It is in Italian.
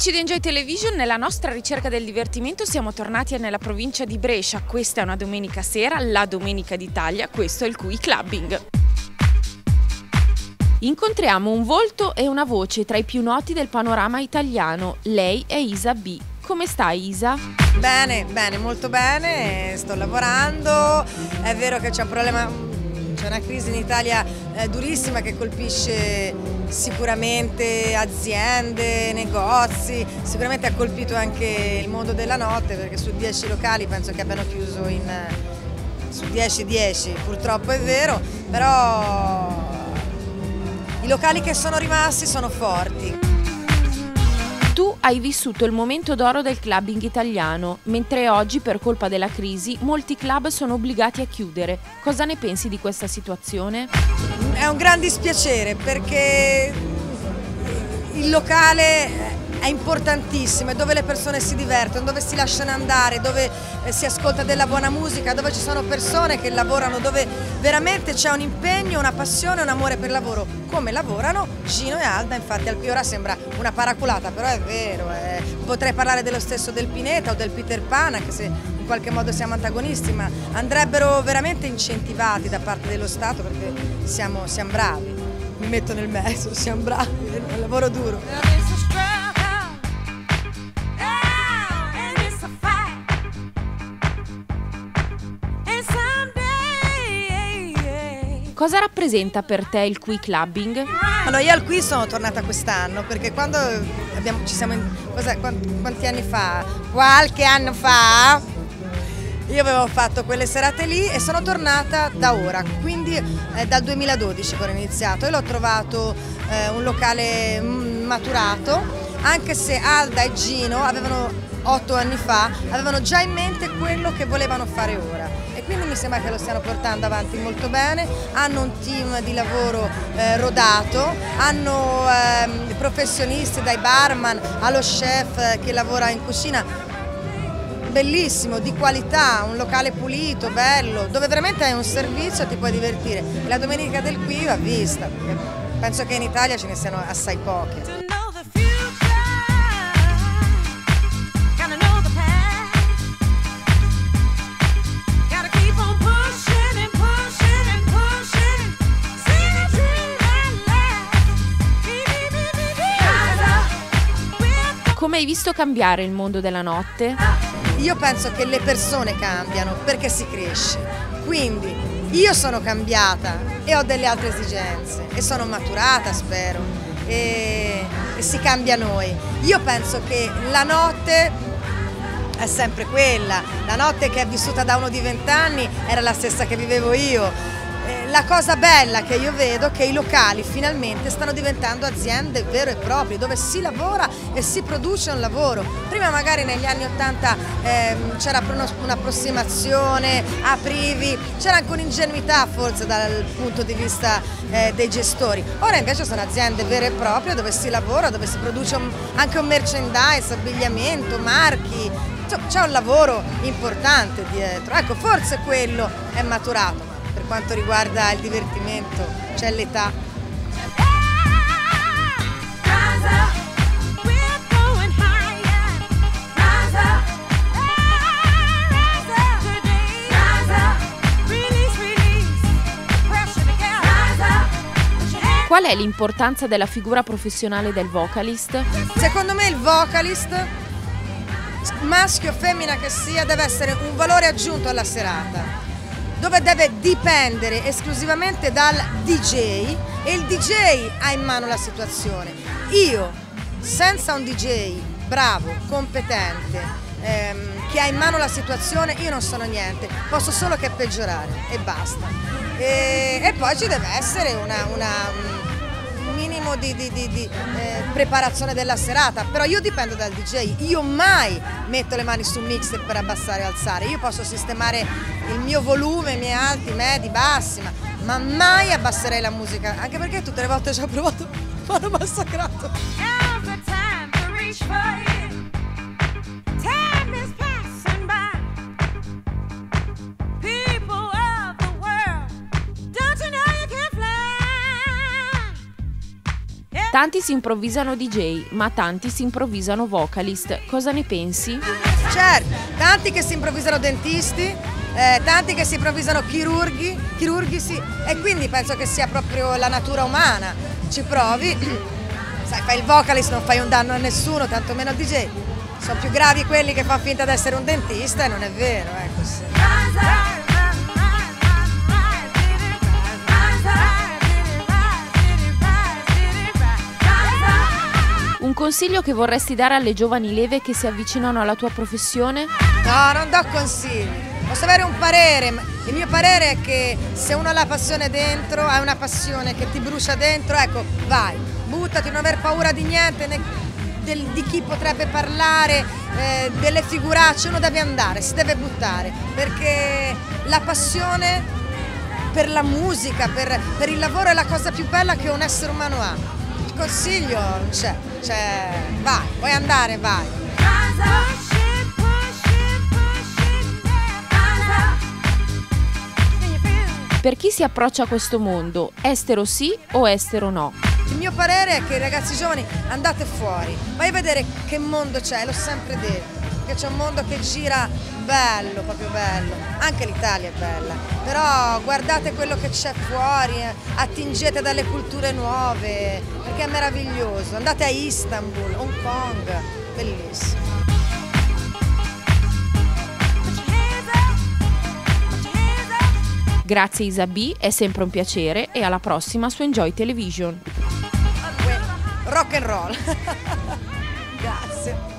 Amici di Enjoy Television, nella nostra ricerca del divertimento siamo tornati nella provincia di Brescia. Questa è una domenica sera, la domenica d'Italia, questo è il Qui Clubbing. Incontriamo un volto e una voce tra i più noti del panorama italiano. Lei è Isa B. Come stai, Isa? Bene, molto bene, sto lavorando. È vero che c'è un problema, c'è una crisi in Italia durissima che colpisce sicuramente aziende, negozi, sicuramente ha colpito anche il mondo della notte, perché su 10 locali penso che abbiano chiuso su 10, purtroppo è vero, però i locali che sono rimasti sono forti. Tu hai vissuto il momento d'oro del clubbing italiano, mentre oggi per colpa della crisi molti club sono obbligati a chiudere. Cosa ne pensi di questa situazione? È un gran dispiacere perché il locale è importantissimo, è dove le persone si divertono, dove si lasciano andare, dove si ascolta della buona musica, dove ci sono persone che lavorano, dove veramente c'è un impegno, una passione, un amore per il lavoro, come lavorano Gino e Alda. Infatti al Piora sembra una paraculata, però è vero, potrei parlare dello stesso del Pineta o del Peter Pan, anche se in qualche modo siamo antagonisti, ma andrebbero veramente incentivati da parte dello Stato, perché siamo bravi, mi metto nel mezzo, siamo bravi, è un lavoro duro. Cosa rappresenta per te il Qui Clubbing? Allora, io al Qui sono tornata quest'anno perché quando quanti anni fa? Qualche anno fa io avevo fatto quelle serate lì e sono tornata da ora, quindi è dal 2012 che ho iniziato e l'ho trovato un locale maturato, anche se Alda e Gino avevano 8 anni fa, avevano già in mente quello che volevano fare ora. Quindi mi sembra che lo stiano portando avanti molto bene, hanno un team di lavoro rodato, hanno professionisti dai barman allo chef che lavora in cucina, bellissimo, di qualità, un locale pulito, bello, dove veramente hai un servizio e ti puoi divertire. La domenica del Qui va vista, perché penso che in Italia ce ne siano assai poche. Come hai visto cambiare il mondo della notte? Io penso che le persone cambiano perché si cresce, quindi io sono cambiata e ho delle altre esigenze e sono maturata, spero, e si cambia noi. Io penso che la notte è sempre quella, la notte che è vissuta da uno di 20 anni era la stessa che vivevo io. La cosa bella che io vedo è che i locali finalmente stanno diventando aziende vere e proprie, dove si lavora e si produce un lavoro. Prima magari negli anni 80 c'era un'approssimazione, aprivi, c'era anche un'ingenuità forse dal punto di vista dei gestori. Ora invece sono aziende vere e proprie dove si lavora, dove si produce anche un merchandise, abbigliamento, marchi. C'è un lavoro importante dietro. Ecco, forse quello è maturato. Per quanto riguarda il divertimento, c'è l'età. Qual è l'importanza della figura professionale del vocalist? Secondo me il vocalist, maschio o femmina che sia, deve essere un valore aggiunto alla serata, dove deve dipendere esclusivamente dal DJ e il DJ ha in mano la situazione. Io, senza un DJ bravo, competente, che ha in mano la situazione, io non sono niente, posso solo che peggiorare e basta. E poi ci deve essere un minimo di preparazione della serata, però io dipendo dal DJ, io mai metto le mani sul mixer per abbassare e alzare, io posso sistemare il mio volume, i miei alti, medi, bassi, ma mai abbasserei la musica, anche perché tutte le volte ci ho provato, mi hanno massacrato. Tanti si improvvisano DJ, ma tanti si improvvisano vocalist. Cosa ne pensi? Certo, tanti che si improvvisano dentisti, tanti che si improvvisano chirurghi sì, e quindi penso che sia proprio la natura umana. Ci provi, sai, fai il vocalist, non fai un danno a nessuno, tantomeno al DJ. Sono più gravi quelli che fanno finta di essere un dentista e non è vero, ecco sì. Un consiglio che vorresti dare alle giovani leve che si avvicinano alla tua professione? No, non do consigli. Posso avere un parere, ma il mio parere è che se uno ha la passione dentro, hai una passione che ti brucia dentro, ecco, vai, buttati, non aver paura di niente, di chi potrebbe parlare, delle figuracce, uno deve andare, si deve buttare, perché la passione per la musica, per il lavoro è la cosa più bella che un essere umano ha. Il consiglio non c'è, vai, vuoi andare, vai. Per chi si approccia a questo mondo, estero sì o estero no? Il mio parere è che i ragazzi giovani andate fuori, vai a vedere che mondo c'è, l'ho sempre detto, che c'è un mondo che gira bello, proprio bello, anche l'Italia è bella, però guardate quello che c'è fuori, attingete dalle culture nuove, perché è meraviglioso, andate a Istanbul, Hong Kong, bellissimo. Grazie Isa B, è sempre un piacere e alla prossima su Enjoy Television. Rock and roll. Grazie.